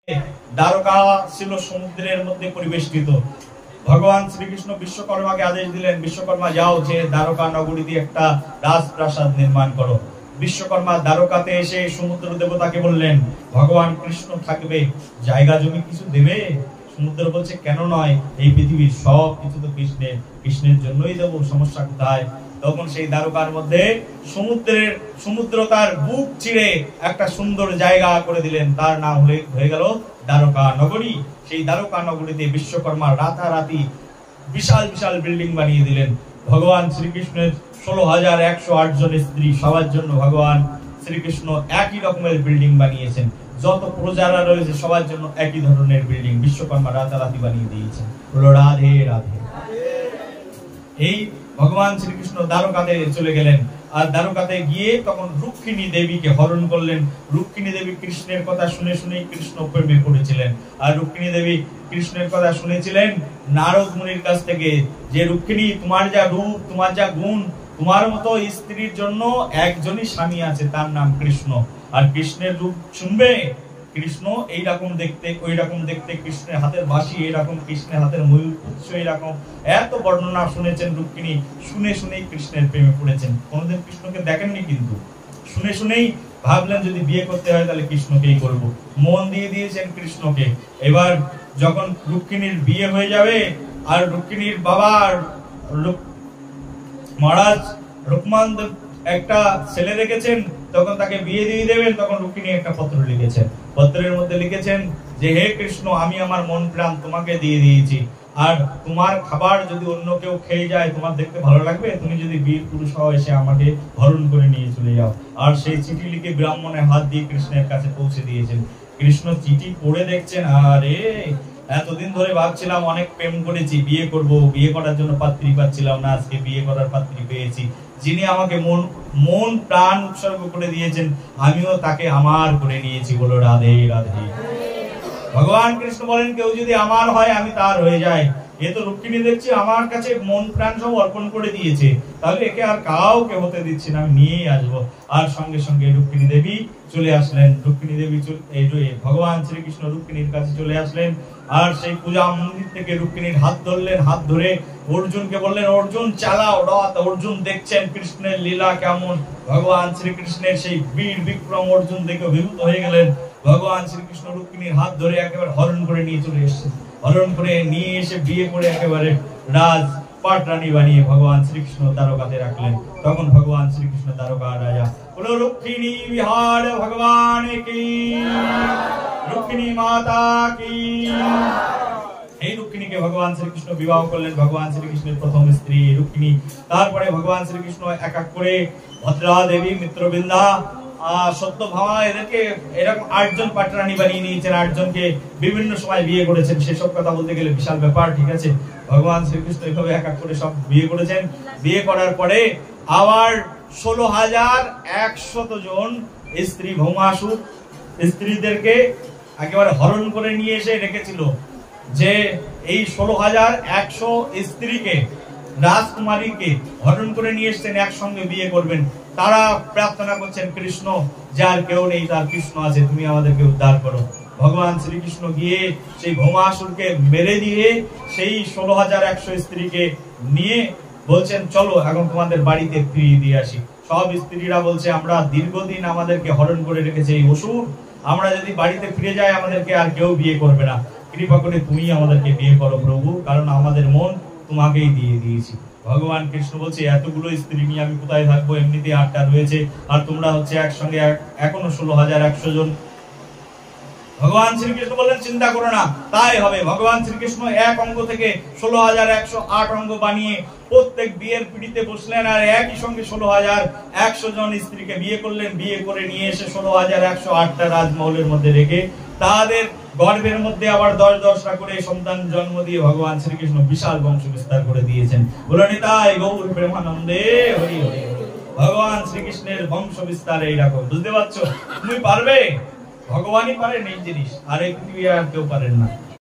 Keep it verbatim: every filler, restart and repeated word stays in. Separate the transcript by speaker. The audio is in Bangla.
Speaker 1: দ্বারকা ছিল সমুদ্রের মধ্যে পরিবেষ্টিত। ভগবান শ্রীকৃষ্ণ বিশ্বকর্মাকে আদেশ দিলেন, বিশ্বকর্মা যাও, যে দ্বারকা নগরীতে একটা রাজপ্রাসাদ নির্মাণ করো। বিশ্বকর্মা দ্বারকাতে এসে সমুদ্র দেবতাকে বললেন, ভগবান কৃষ্ণ থাকবে, জায়গা জমি কিছু দেবে? সমুদ্র বলছে, কেন নয়, এই পৃথিবীর সব কিছু তো কৃষ্ণের, কৃষ্ণের জন্যই দেবো, সমস্যা কোথায়? তখন সেই দ্বারকার মধ্যে সমুদ্রের সমুদ্র তার বুক চিরে একটা সুন্দর জায়গা করে দিলেন, তার নাম হয়ে গেল দ্বারকা নগরী। সেই দ্বারকা নগরীতে বিশ্বকর্মা রাতারাতি বিশাল বিশাল বিল্ডিং বানিয়ে দিলেন। ভগবান শ্রীকৃষ্ণের ষোলো হাজার একশো আট জন স্ত্রী, সবার জন্য ভগবান শ্রীকৃষ্ণ একই রকমের বিল্ডিং বানিয়েছেন। যত প্রজারা রয়েছে সবার জন্য একই ধরনের বিল্ডিং বিশ্বকর্মা রাতারাতি বানিয়ে দিয়েছেন। বলো রাধে রাধে। এই ভগবান শ্রীকৃষ্ণ দ্বারকাতে চলে গেলেন, আর দ্বারকাতে গিয়ে তখন রুক্মিণী দেবীকে হরণ করলেন। রুক্মিণী দেবী কৃষ্ণের কথা শুনে শুনেই কৃষ্ণ প্রেমে পড়েছিলেন। আর রুক্মিণী দেবী কৃষ্ণের কথা শুনেছিলেন নারদ মুনির কাছ থেকে, যে রুক্মিণী, তোমার যা রূপ, তোমার যা গুণ, তোমার মতো স্ত্রীর জন্য একজনই স্বামী আছে, তার নাম কৃষ্ণ। আর কৃষ্ণের রূপ শুনবে, কৃষ্ণ এইরকম দেখতে, ওই রকম দেখতে, কৃষ্ণের হাতের বাঁশি এইরকম, কৃষ্ণের হাতের ময়ূর পুচ্ছ এইরকম, এত বর্ণনা শুনেছেন রুক্মিণী। শুনে শুনেই কৃষ্ণের প্রেমে পড়েছেন। কোনোদিন কৃষ্ণকে দেখেননি, কিন্তু শুনে শুনেই ভাবলেন যদি বিয়ে করতে হয় তাহলে কৃষ্ণকেই করব, মন দিয়ে দিয়েছেন কৃষ্ণকে। এবার যখন রুক্মিণীর বিয়ে হয়ে যাবে, আর রুক্মিণীর বাবা মহারাজ রুকমান একটা ছেলে রেখেছেন, তখন তাকে বিয়ে দিয়ে দেবেন। তখন রুক্মিণী একটা পত্র লিখেছেন, পত্রের মধ্যে লিখেছেন যে, হে কৃষ্ণ, আমি আমার মন প্রাণ তোমাকে দিয়ে দিয়েছি, আর তোমার খাবার যদি অন্য কেউ খেয়ে যায় তোমার দেখতে ভালো লাগবে? তুমি যদি বীর পুরুষ হও, এসে আমাকে হরণ করে নিয়ে চলে যাও। আর সেই চিঠি লিখে ব্রাহ্মণের হাত দিয়ে কৃষ্ণের কাছে পৌঁছে দিয়েছেন। কৃষ্ণ চিঠি পড়ে দেখছেন, আরে এতদিন ধরে ভাবছিলাম অনেক প্রেম করেছি, বিয়ে করব, বিয়ে করার জন্য পাত্রী পাচ্ছিলাম না, আজকে বিয়ে করার পাত্রী পেয়েছি। যিনি আমাকে মন মন প্রাণ উৎসর্গ করে দিয়েছেন, আমিও তাকে আমার করে নিয়েছি। বলো রাধে রাধে। ভগবান কৃষ্ণ বলেন, কেউ যদি আমার হয় আমি তার হয়ে যাই। এ তো রুক্মিণী দেখছি আমার কাছে মন প্রাণ সব অর্পণ করে দিয়েছে, তাহলে একে আর কাউকে হতে দিচ্ছি না, আমি নিয়েই আসবো। আর সঙ্গে সঙ্গে রুক্মিণী দেবী চলে আসলেন। রুক্মিণী দেবী ভগবান শ্রীকৃষ্ণ রুক্মিণীর কাছে চলে আসলেন, আর সেই পূজা মন্দির থেকে রুক্মিণীর হাত ধরলেন। হাত ধরে অর্জুনকে বললেন, অর্জুন চালাও রথ। অর্জুন দেখছেন কৃষ্ণের লীলা কেমন। ভগবান শ্রীকৃষ্ণের সেই বীর বিক্রম অর্জুন দেখে অভিভূত হয়ে গেলেন। ভগবান শ্রীকৃষ্ণ রুক্মিণীর হাত ধরে একেবারে হরণ করে নিয়ে চলে এসেছেন। হরণ করে নিয়ে এসে বিয়ে করে একেবারে রাজ পাটরানী বানিয়ে ভগবান শ্রীকৃষ্ণ দ্বারকাতে রাখলেন। তখন ভগবান শ্রীকৃষ্ণ দ্বারকার রাজা। বলো রুক্মিণী বিহার ভগবান কি, রুক্মিণী মাতা কি। এই রুক্মিণীকে ভগবান শ্রীকৃষ্ণ বিবাহ করলেন, ভগবান শ্রীকৃষ্ণের প্রথম স্ত্রী রুক্মিণী। তারপরে ভগবান শ্রীকৃষ্ণ এক এক করে ভদ্রা দেবী, মিত্রবৃন্দা, সত্যভামা, এদেরকে এরকম আটজন পাটরানী বানিয়ে নিয়েছেন। আটজনকে বিভিন্ন সময় বিয়ে করেছেন। সেসব কথা বলতে গেলে বিশাল ব্যাপার, ঠিক আছে। ভগবান শ্রীকৃষ্ণ এইভাবে এক এক করে সব বিয়ে করেছেন। বিয়ে করার পরে আবার ষোলো হাজার একশত জন স্ত্রী ভৌমাসুর স্ত্রীদেরকে একেবারে হরণ করে নিয়ে এসে রেখেছিল, যে এই ষোলো হাজার একশো স্ত্রীকে, রাজকুমারীকে হরণ করে নিয়ে এসছেন, একসঙ্গে বিয়ে করবেন। তারা প্রার্থনা করছেন, কৃষ্ণ যার কেউ নেই তার কৃষ্ণ আছে, তুমি আমাদেরকে উদ্ধার করো। ভগবান শ্রীকৃষ্ণ গিয়ে সেই ভৌমাসুরকে মেরে দিয়ে সেই ষোলো হাজার একশো স্ত্রীকে নিয়ে বলছেন, চলো এখন তোমাদের বাড়িতে ফিরিয়ে দিয়ে আসি। সব স্ত্রীরা বলছে, আমরা দীর্ঘদিন আমাদেরকে হরণ করে রেখেছে এই অসুর, আমরা যদি বাড়িতে ফিরে যাই আমাদেরকে আর কেউ বিয়ে করবে না, কৃপা করে তুমি আমাদেরকে বিয়ে করো প্রভু, কারণ আমাদের মন তোমাকেই দিয়ে দিয়েছি। ভগবান কৃষ্ণ বলছে, এতগুলো স্ত্রী নিয়ে আমি কোথায় থাকবো, এমনিতে আটটা রয়েছে, আর তোমরা হচ্ছে একসঙ্গে এখনো ষোলো হাজার একশো জন। ভগবান শ্রীকৃষ্ণ বললেন, চিন্তা করো না, তাই হবে। ভগবান শ্রীকৃষ্ণ এক অঙ্গ থেকে ষোলো হাজার একশো আট অঙ্গ বানিয়ে প্রত্যেক বিয়ের পিড়িতে বসলেন, আর একই সঙ্গে ষোলো হাজার একশো জন স্ত্রীকে বিয়ে করলেন। বিয়ে করে নিয়ে এসে ষোলো হাজার একশো আটটা রাজমহলের মধ্যে রেখে তাদের গর্ভের মধ্যে আবার দশ দশটা করে সন্তান জন্ম দিয়ে ভগবান শ্রীকৃষ্ণ বিশাল বংশ বিস্তার করে দিয়েছেন। বলো নিতাই গৌর প্রেমানন্দে হরি হরি। ভগবান শ্রীকৃষ্ণের বংশ বিস্তার এইরকম, বুঝতে পারছো? তুমি পারবে? ভগবানই পারেন এই জিনিস, আর এই পৃথিবী আর কেউ পারেন না।